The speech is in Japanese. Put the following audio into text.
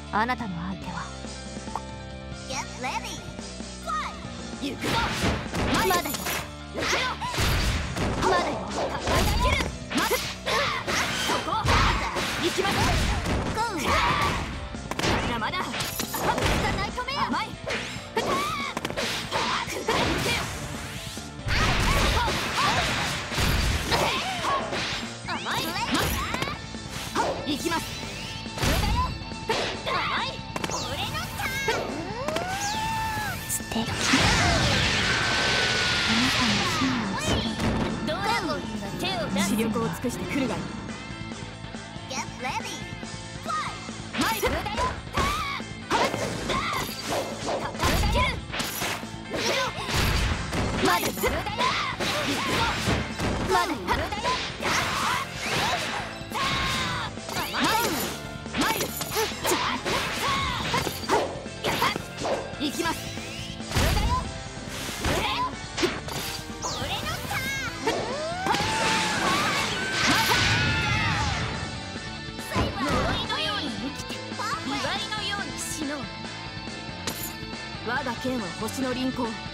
あなたの相手は行くぞ。まだよ。まだよ。行きます。まだナイトメア甘い。行きます。 素敵。 視力を尽くしてくるがいい。行きます。我が剣は星の輪行。